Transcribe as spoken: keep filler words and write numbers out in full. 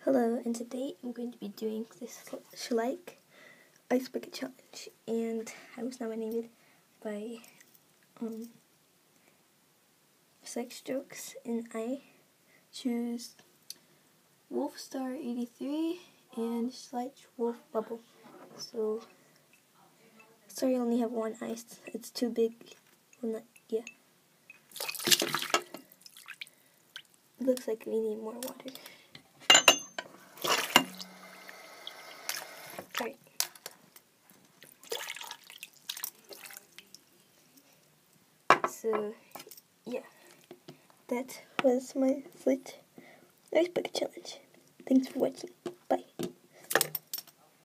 Hello, and today I'm going to be doing this Schelich icebucket challenge, and I was nominated by um, Six Strokes, and I choose wolfstar eighty-three and Schelich wolf bubble. So sorry, I only have one ice. It's too big. Well, not yeah. It looks like we need more water. Alright. So, yeah, that was my Schelich icebucket challenge. Thanks for watching.